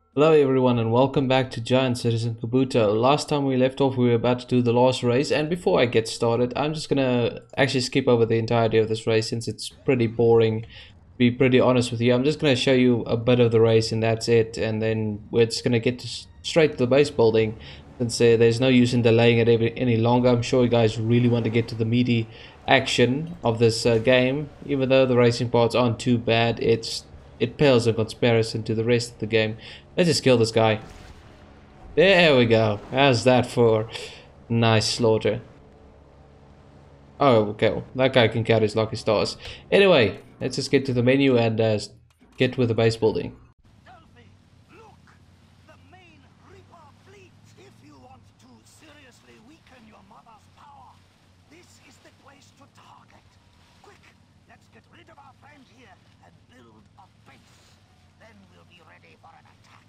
Hello everyone and welcome back to Giants Citizen Kabuto. Last time we left off we were about to do the last race, and before I get started I'm just gonna actually skip over the entirety of this race since it's pretty boring. To be pretty honest with you, I'm just gonna show you a bit of the race and that's it, and then we're just gonna get straight to the base building since there's no use in delaying it any longer. I'm sure you guys really want to get to the meaty action of this game. Even though the racing parts aren't too bad, it pales in comparison to the rest of the game. Let's just kill this guy. There we go. How's that for nice slaughter? Oh, okay. Well, that guy can count his lucky stars. Anyway, let's just get to the menu and get with the base building. Delphi, look! The main REAPER fleet! If you want to seriously weaken your mother's power, this is the place to target. Quick, let's get rid of our friend here and build a base. Then we'll be ready for an attack.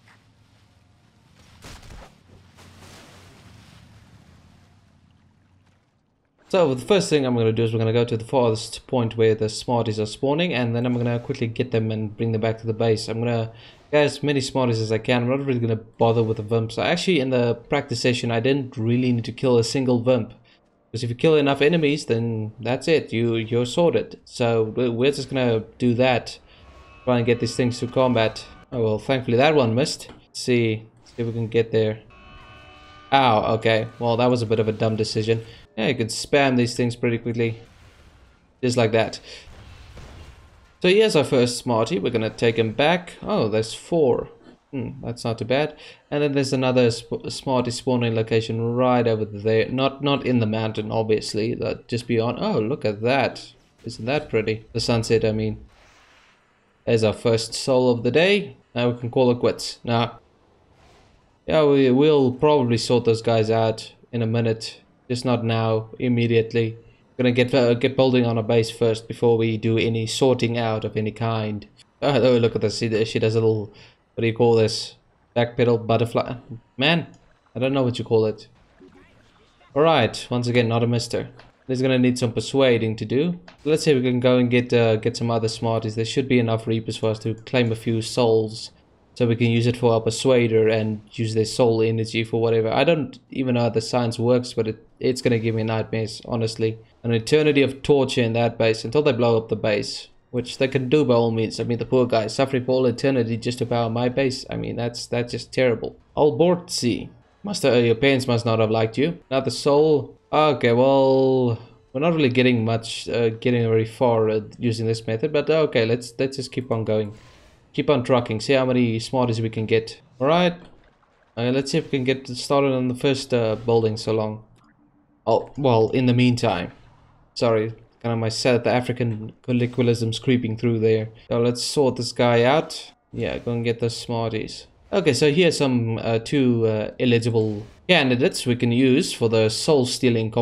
So the first thing I'm going to do is we're going to go to the farthest point where the Smarties are spawning, and then I'm going to quickly get them and bring them back to the base. I'm going to get as many Smarties as I can. I'm not really going to bother with the Vimps. Actually, in the practice session, I didn't really need to kill a single Vimp. Because if you kill enough enemies, then that's it. You're sorted. So we're just going to do that. Try and get these things to combat. Oh well, thankfully that one missed. Let's see if we can get there. Ow, okay. Well, that was a bit of a dumb decision. Yeah, you can spam these things pretty quickly. Just like that. So here's our first Smartie. We're going to take him back. Oh, there's 4. That's not too bad. And then there's another Smartie spawning location right over there. Not in the mountain, obviously. Just beyond. Oh, look at that. Isn't that pretty? The sunset, I mean. There's our first soul of the day. Now we can call it quits. Now, yeah, we'll probably sort those guys out in a minute. Just not now, immediately. We're gonna get building on a base first before we do any sorting out of any kind. Oh, look at this. She does a little, what do you call this? Backpedal butterfly. Man, I don't know what you call it. Alright, once again, not a mister. There's gonna need some persuading to do. Let's see if we can go and get some other Smarties. There should be enough Reapers for us to claim a few souls, so we can use it for our persuader and use their soul energy for whatever. I don't even know how the science works, but it's gonna give me nightmares, honestly. An eternity of torture in that base until they blow up the base, which they can do by all means. I mean, the poor guy suffering for all eternity just to power my base. I mean, that's just terrible. Albortzi. Your parents must not have liked you. Now the soul. Okay, well, we're not really getting very far using this method, but okay, let's just keep on going. Keep on trucking, see how many Smarties we can get. Alright, let's see if we can get started on the first building so long. Oh, well, in the meantime. Sorry, kind of my South African colloquialism's creeping through there. So let's sort this guy out. Yeah, go and get the Smarties. Okay, so here's some 2 eligible candidates we can use for the soul stealing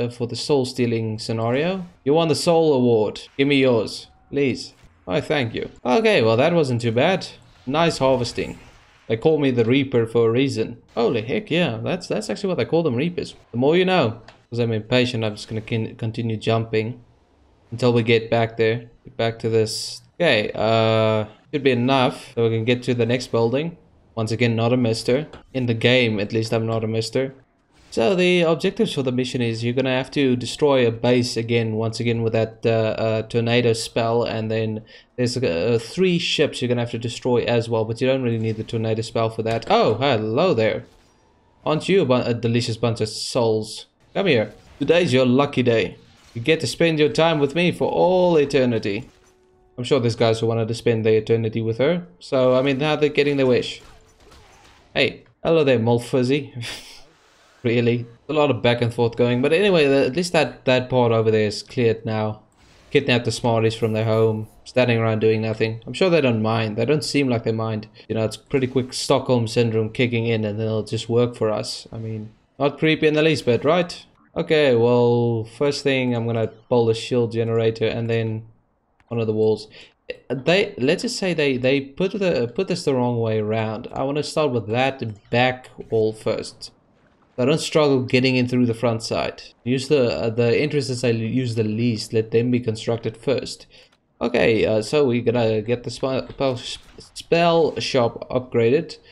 scenario. You won the soul award. Give me yours, please. Oh, thank you. Okay, well that wasn't too bad. Nice harvesting. They call me the Reaper for a reason. Holy heck, yeah, that's actually what they call them, Reapers. The more you know. Because I'm impatient, I'm just gonna continue jumping until we get back there. Get back to this. Okay, should be enough so we can get to the next building. Once again, not a mister. In the game, at least I'm not a mister. So the objectives for the mission is you're going to have to destroy a base again, once again with that tornado spell. And then there's 3 ships you're going to have to destroy as well. But you don't really need the tornado spell for that. Oh, hello there. Aren't you a delicious bunch of souls? Come here. Today's your lucky day. You get to spend your time with me for all eternity. I'm sure there's guys who wanted to spend their eternity with her. So, I mean, now they're getting their wish. Hey, hello there, Malt Fuzzy. Really? A lot of back and forth going. But anyway, at least that part over there is cleared now. Kidnapped the Smarties from their home. Standing around doing nothing. I'm sure they don't mind. They don't seem like they mind. You know, it's pretty quick Stockholm Syndrome kicking in and then it'll just work for us. I mean, not creepy in the least bit, right? Okay, well, first thing I'm gonna pull the shield generator and then one of the walls. Let's just say they put this the wrong way around. I want to start with that back wall first. I don't struggle getting in through the front side. Use the entrances I use the least. Let them be constructed first. Okay, so we're gonna get the spell shop upgraded.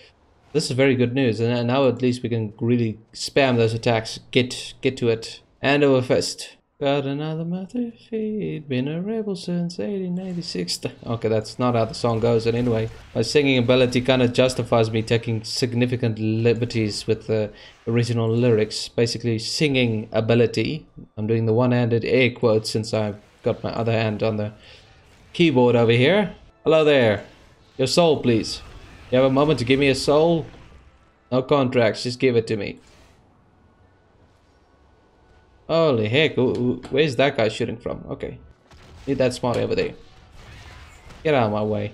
This is very good news, and now at least we can really spam those attacks. Get to it. Hand over fist. Got another mother feed, been a rebel since 1886. Okay, that's not how the song goes, and anyway, my singing ability kind of justifies me taking significant liberties with the original lyrics. Basically, singing ability. I'm doing the one-handed air quotes since I've got my other hand on the keyboard over here. Hello there. Your soul, please. You have a moment to give me a soul? No contracts, just give it to me. Holy heck, where's that guy shooting from? Okay. Need that smart over there. Get out of my way.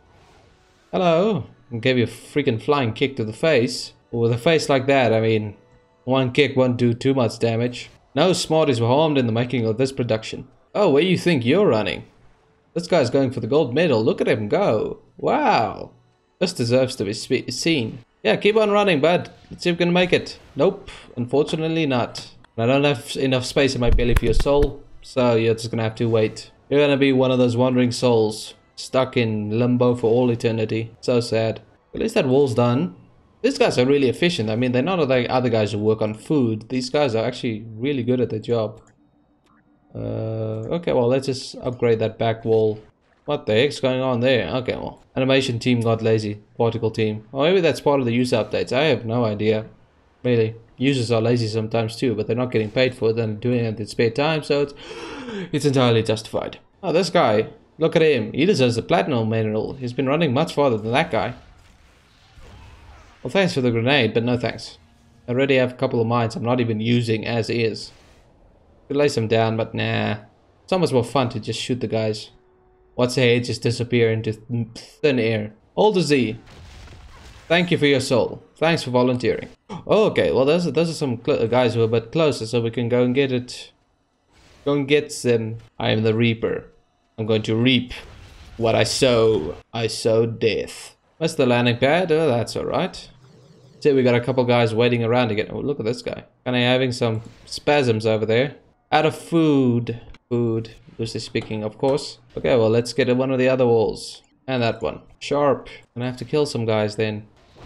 Hello. I gave you a freaking flying kick to the face. With a face like that, I mean, one kick won't do too much damage. No smarties were harmed in the making of this production. Oh, where you think you're running? This guy's going for the gold medal. Look at him go. Wow. This deserves to be seen. Yeah, keep on running, bud. Let's see if we can make it. Nope. Unfortunately not. I don't have enough space in my belly for your soul, so you're just gonna have to wait. You're gonna be one of those wandering souls, stuck in limbo for all eternity. So sad. At least that wall's done. These guys are really efficient. I mean, they're not like other guys who work on food. These guys are actually really good at their job. Okay, well, let's just upgrade that back wall. What the heck's going on there? Okay, well, animation team got lazy. Particle team. Or maybe that's part of the user updates. I have no idea. Really. Users are lazy sometimes too, but they're not getting paid for it and doing it in spare time, so it's entirely justified. Oh, this guy. Look at him. He deserves a platinum medal. He's been running much farther than that guy. Well, thanks for the grenade, but no thanks. I already have a couple of mines I'm not even using as is. Could lay some down, but nah. It's almost more fun to just shoot the guys. Watch their head just disappear into thin air. Hold the Z. Thank you for your soul. Thanks for volunteering. Okay, well those are some guys who are a bit closer, so we can go and get it. Go and get them. I am the Reaper. I'm going to reap what I sow. I sow death. That's the landing pad. Oh, that's alright. See, we got a couple guys waiting around again. Oh, look at this guy. Kind of having some spasms over there. Out of food. Food. Loosely speaking, of course. Okay, well, let's get one of the other walls. And that one. Sharp. Gonna have to kill some guys then.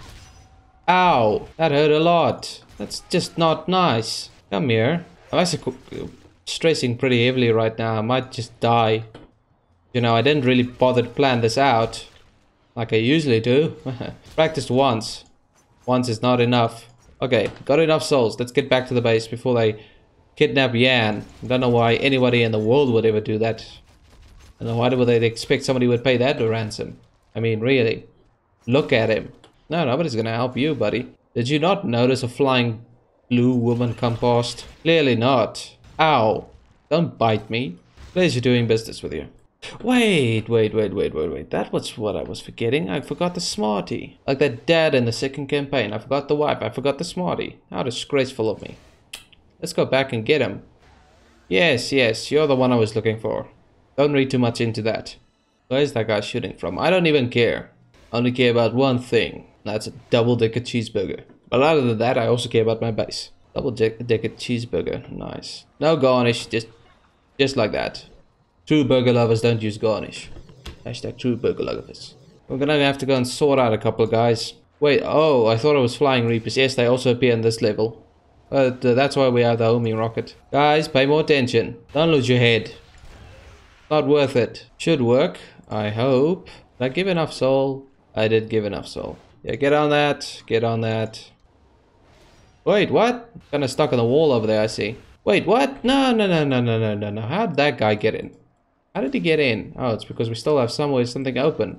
Ow! That hurt a lot. That's just not nice. Come here. I'm actually stressing pretty heavily right now. I might just die. You know, I didn't really bother to plan this out. Like I usually do. Practiced once. Once is not enough. Okay, got enough souls. Let's get back to the base before they kidnap Yan. I don't know why anybody in the world would ever do that. I don't know why would they expect somebody would pay that to ransom. I mean, really. Look at him. No, nobody's gonna help you, buddy. Did you not notice a flying blue woman come past? Clearly not. Ow. Don't bite me. Pleasure doing business with you. Wait. That was what I was forgetting. I forgot the smarty. Like that dad in the second campaign. I forgot the wife. I forgot the smarty. How disgraceful of me. Let's go back and get him. Yes, you're the one I was looking for. Don't read too much into that. Where's that guy shooting from? I don't even care. I only care about one thing. That's a double-decker cheeseburger. But other than that, I also care about my base. Double-decker cheeseburger. Nice. No garnish. Just like that. True burger lovers don't use garnish. Hashtag true burger lovers. We're gonna have to go and sort out a couple of guys. Wait, oh, I thought it was flying reapers. Yes, they also appear in this level. But that's why we have the homing rocket. Guys, pay more attention. Don't lose your head. Not worth it. Should work. I hope. Did I give enough soul? I did give enough soul. Yeah, get on that. Get on that. Wait, what? Kinda stuck on the wall over there, I see. Wait, what? No. How did that guy get in? How did he get in? Oh, it's because we still have something open.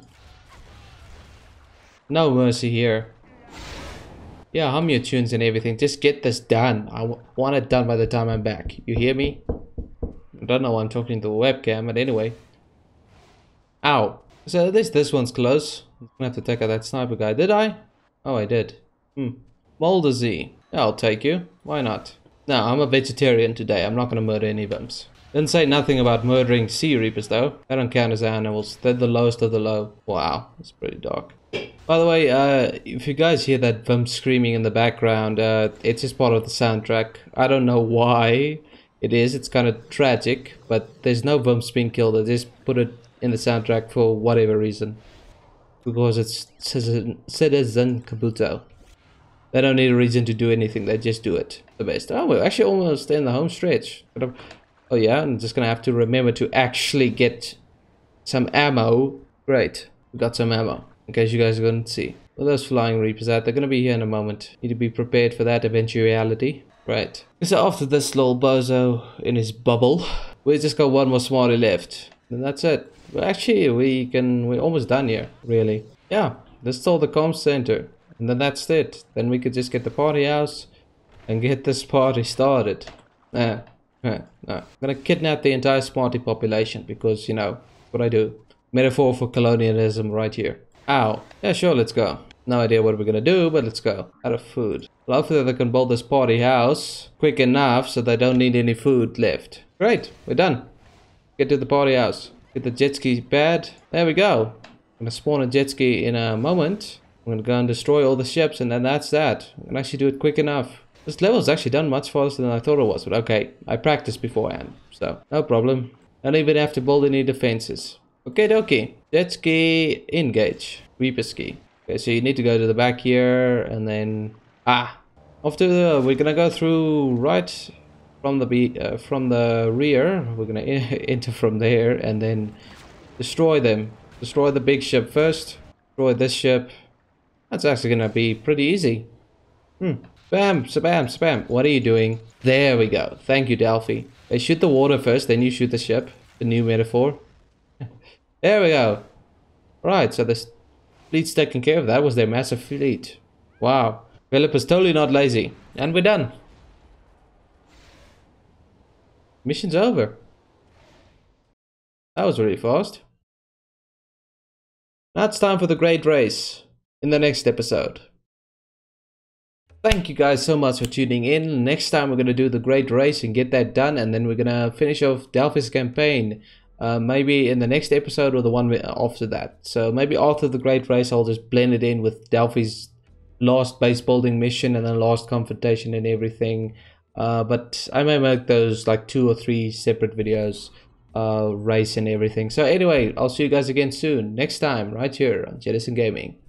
No mercy here. Yeah, hum your tunes and everything. Just get this done. I want it done by the time I'm back. You hear me? I don't know why I'm talking to the webcam, but anyway. Ow. So at least this one's close. I'm gonna have to take out that sniper guy. Did I? Oh, I did. Molder Z. I'll take you. Why not? No, I'm a vegetarian today. I'm not gonna murder any vimps. Didn't say nothing about murdering sea reapers though. They don't count as animals. They're the lowest of the low. Wow, that's pretty dark. By the way, if you guys hear that vimp screaming in the background, it's just part of the soundtrack. I don't know why it is. It's kind of tragic, but there's no vimps being killed. I just put it in the soundtrack for whatever reason. because it's Citizen Kabuto. They don't need a reason to do anything, they just do it the best. Oh, we're actually almost in the home stretch. Oh yeah, I'm just gonna have to remember to actually get some ammo. Great, we got some ammo, in case you guys couldn't see. Well, those flying reapers out, they're gonna be here in a moment. Need to be prepared for that eventuality. Right, so after this little bozo in his bubble, we just got one more smarty left. And that's it. Well, actually, we're almost done here, really. Yeah, this is all the comm center. And then that's it. Then we could just get the party house and get this party started. No. I'm gonna kidnap the entire smarty population because, you know, what I do. Metaphor for colonialism right here. Ow. Yeah, sure, let's go. No idea what we're gonna do, but let's go. Out of food. Well, hopefully they can build this party house quick enough so they don't need any food left. Great, we're done. Get to the party house. Get the jet ski pad. There we go. I'm gonna spawn a jet ski in a moment. I'm gonna go and destroy all the ships, and then that's that. I can actually do it quick enough. This level is actually done much faster than I thought it was, but okay, I practiced beforehand, so no problem. Don't even have to build any defenses. Okay, dokie. Jet ski, engage. Reaper ski. Okay, so you need to go to the back here, and then we're gonna go through right from the rear. We're gonna enter from there, and then destroy them. Destroy the big ship first. Destroy this ship. That's actually gonna be pretty easy. Spam, spam, spam. What are you doing? There we go. Thank you, Delphi. They shoot the water first, then you shoot the ship. The new metaphor. There we go. Right, so the fleet's taken care of. That was their massive fleet. Wow. Philip is totally not lazy. And we're done. Mission's over. That was really fast. Now it's time for the great race in the next episode. Thank you guys so much for tuning in. Next time we're going to do the great race and get that done, and then we're going to finish off Delphi's campaign. Maybe in the next episode or the one after that. So maybe after the great race I'll just blend it in with Delphi's last base building mission and then last confrontation and everything. But I may make those like 2 or 3 separate videos, race and everything. So anyway, I'll see you guys again soon, next time, right here on Citizen Gaming.